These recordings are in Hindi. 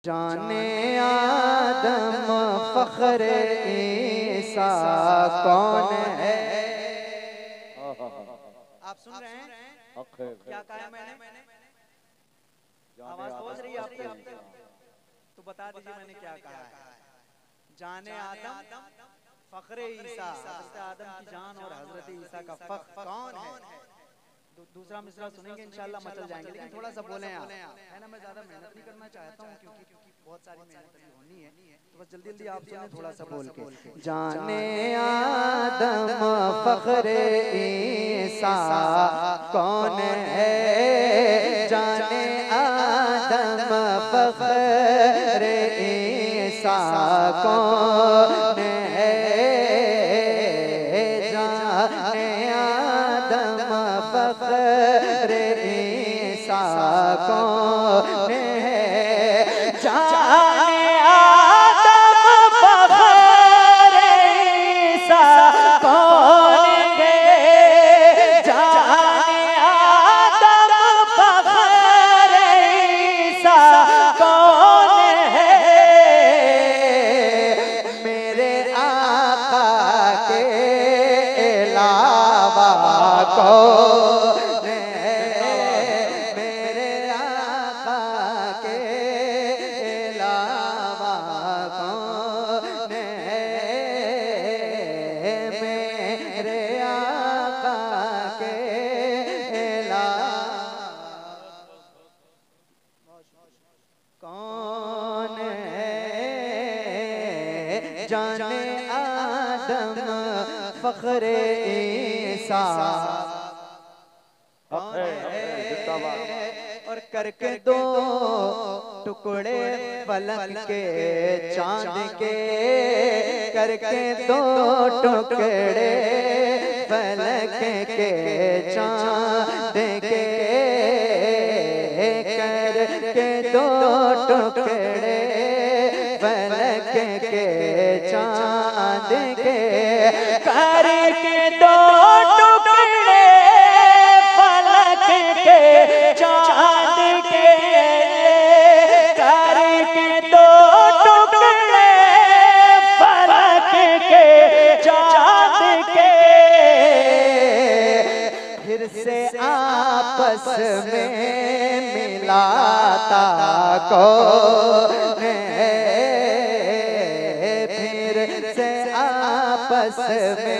जाने आदम फख्र ईसा कौन है। आप सुन रहे हैं क्या कहा मैंने? आवाज पहुंच रही है आप तक? तो बता दीजिए मैंने क्या कहा है। जाने आदम फख्र ईसा, हज़रत आदम की जान और हज़रत ईसा का फख्र कौन है। दूसरा मिसरा सुनेंगे इंशाल्लाह मचल जाएंगे, लेकिन थोड़ा सा बोलें आप, है ना। मैं ज्यादा मेहनत नहीं करना चाहता हूँ क्योंकि बहुत सारी मेहनत अभी होनी है, तो बस जल्दी जल्दी आप सुने थोड़ा सा बोल के। जाने आदम फख्र ईसा कौन है, जाने आदम फख्र ईसा कौन है, जाने आदम फख्र ईसा कौन है, जाने आदम फख्र ईसा कौन है, जाने आदम फख्र ईसा कौन है। मेरे आका के अलावा कौन है, मेरे आका के अलावा कौन है, मेरे आका के अलावा कौन है, जाने आदम फख्र ईसा और करके दो टुकड़े फलक के चांद के, करके दो टुकड़े फलक के चांद के, करके दो टुकड़े फलक के चांद के, करके दो टुकड़े फलक के चांद के, करके दो टुकड़े फलक के चांद के, फिर से आपस में मिलाता कौन है, फिर से आपस में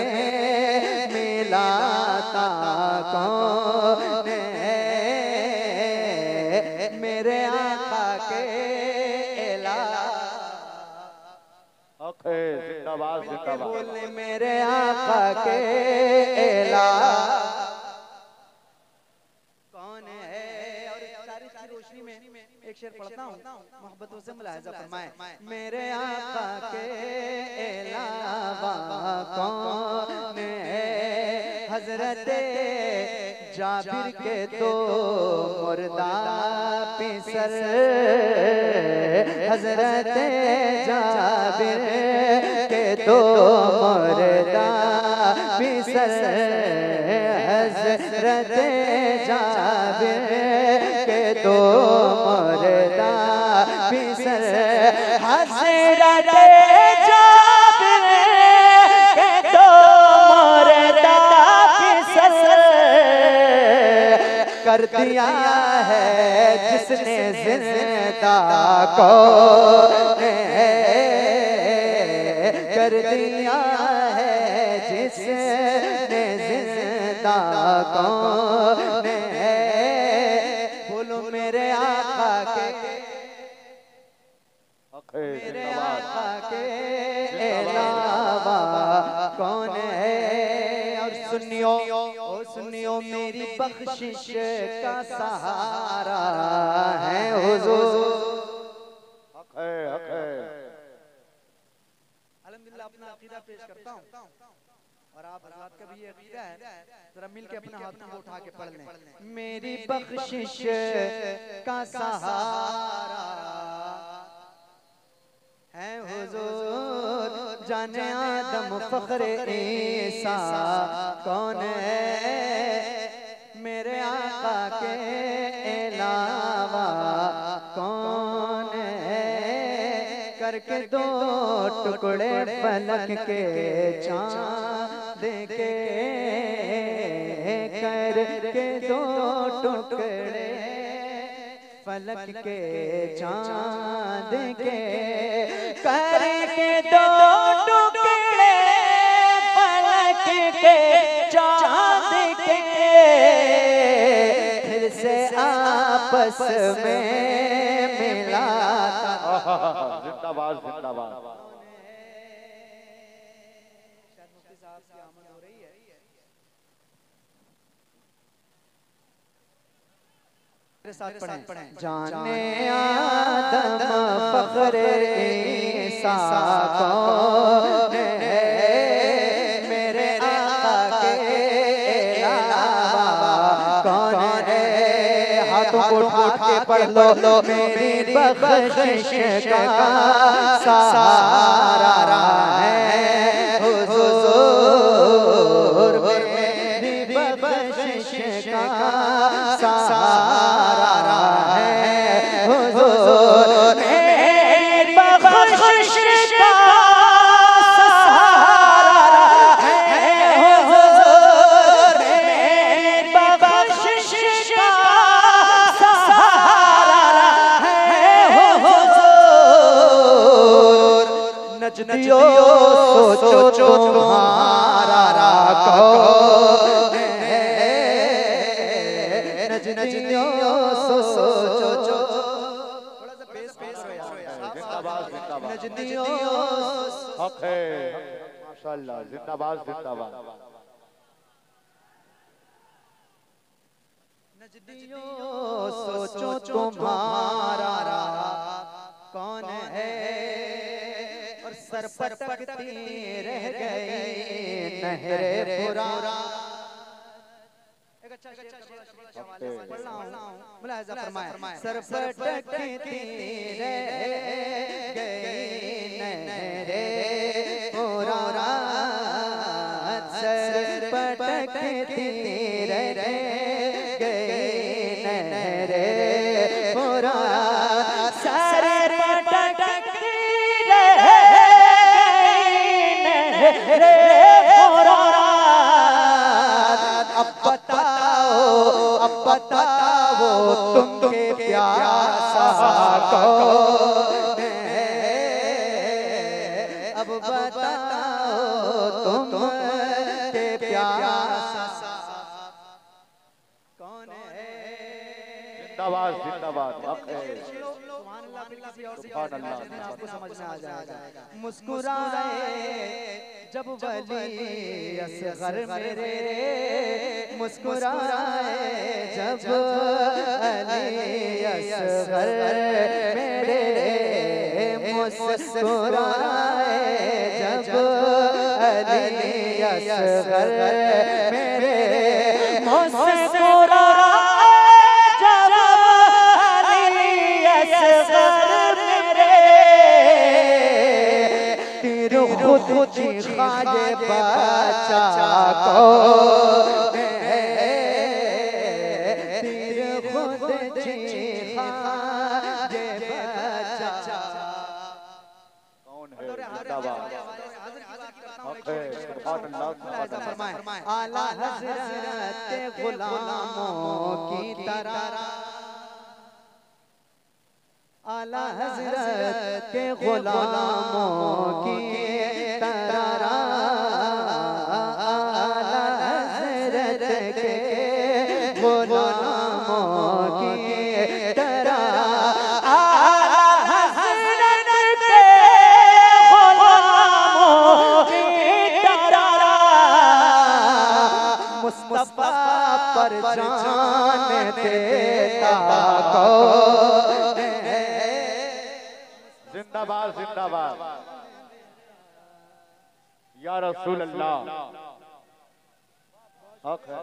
मिलाता कौन है, मेरे आका के अलावा बोले, मेरे आका के अलावा कौन है। और तारीख की रोशनी में एक शेर पढ़ता हूँ, मोहब्बतों से मुलाहिजा फरमाएं। मेरे आका के अलावा कौन है, हजरत जाबिर के तो मुर्दा पिसर, हजरत जाबिर के तो मुर्दा पिसर, हजरत जाबिर के तो मुर्दा पिसर, हजरत जाबिर के तो मुर्दा पिसर, कर दिया है जिसने जिंदा कौन है, कर दिया है जिसने जिंदा कौन है, बोलो मेरे आका के, मेरे आका के अलावा कौन है। और सुनियो ओ सुनियो, मेरी बख्शिश का सहारा है हुजूर। अल्हम्दुलिल्लाह अपना अकीदा पेश करता हूँ और आप हज़रात का भी ये अकीदा है, जरा मिल के अपने हाथों को उठा के पढ़ लें। मेरी बख्शिश का सहारा है हुजूर, जाने आदम फख्र ईसा कौन है, मेरे आका के अलावा कौन है। करके दो टुकड़े फलक के चांद के, करके दो टुकड़े फलक के चांद के, करके दो टुकड़े फलक के चांद के, फिर से आपस में मिलाता। जिंदाबाद जिंदाबाद। शायद मुफ्ती साहब की आमद हो रही है। साथ पढ़ें। जाने आदम फख्रे ईसा कौन है, मेरे आका के अलावा कौन है। हाथों को उठा के पढ़ लो। मेरी बख्शिश का सहारा है हुजूर, मेरी बख्शिश का सहारा है हुजूर, मेरी बख्शिश का सहारा है हुजूर, मेरी बख्शिश का सहारा है हुजूर। नजदियो सोचो तुम्हारा कौन है, नजदियो सोचो। थोड़ा सा बेस हो यार। जिंदाबाद जिंदाबाद। नजदियो हक है माशाल्लाह। जिंदाबाद जिंदाबाद। नजदियो सोचो तुम्हारा कौन है, और सर पर पटकती रह गई नहरे फुरात। एक अच्छा शेर पढ़ रहा हूं, मुलाहिजा फरमाएं। सर पर पटकती रह गई नहरे फुरात, सर पर पटकती रह गई नहरे फुरात, सर पर पटकती रह गई नहरे फुरात। अब बताओ तुमके प्यासा कौन है, अब बताओ तुमके प्यासा कौन है। जिंदाबाद जिंदाबाद। हक है सुभान अल्लाह। किसी और से सुभान अल्लाह। आपको समझ में आ जाएगा। मुस्कुराए जब वली असगर मेरे, मुस्कुराए जब अली असगर मेरे, मुस्कुराए जब अली असगर मेरे, मुस्कुराए जब अली असगर मेरे, तीर खुद चीखा ये बच्चा कौन है, तीर खुद चीखा ये बच्चा कौन है। जिंदाबाद। हक है सुभान अल्लाह। फरमाएं। आला हज़रत गुलामों की तरह, आला हज़रत के गुलामों की तरह, आला हज़रत के गुलामों की तरह, आला हज़रत के गुलामों की तरह, मुस्तफा पर जान देता कौन है। जिंदाबाद जिंदाबाद। या रसूल अल्लाह। हक है।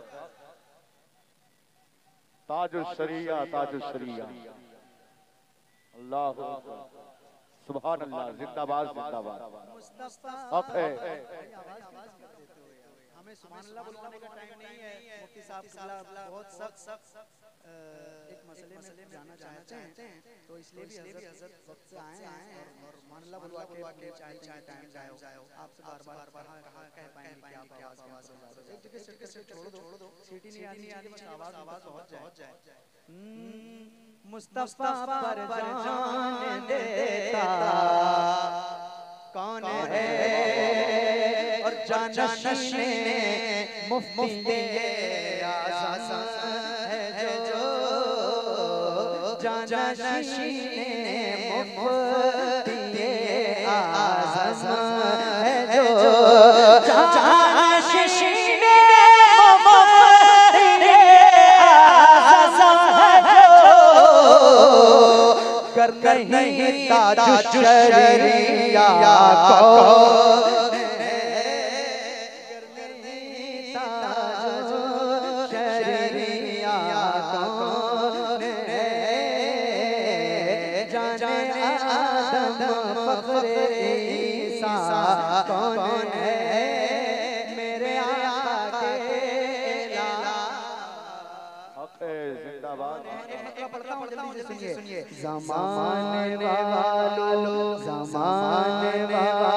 ताजुल शरिया ताजुल शरिया। अल्लाह सुभान अल्लाह। जिंदाबाद जिंदाबाद। हक है। हमें सुभान अल्लाह बुलवाने का टाइम नहीं है। मुफ्ती साहब बहुत सख्त एक मसले में जाना चाहते हैं, तो इसलिए भी हजरत वक्त से आए हैं और सुभान अल्लाह बुलवा के चाहते हैं टाइम जाए। आपसे बार बार कह पाएंगे कि आप आवाज एक जगह से छोड़ दो, सीटी नहीं आनी बस आवाज पहुंच जाए। मुस्तफा पर जान देता कौन है और जानशीने मुफ्ती आज़म है जो जानशीने मुफ्ती आज़म है जो जानशीने मुफ्ती आज़म है जो कर नहीं ताज शरिया को कौन है मेरे आका के लाला। जिंदाबाद। मतलब पढ़ता हूँ, जल्दी सुनिए। ज़माने वालों